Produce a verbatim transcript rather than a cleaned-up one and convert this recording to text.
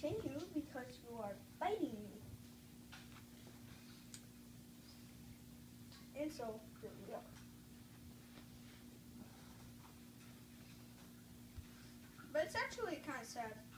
continue because you are biting me. And so, here we are. But it's actually kind of sad.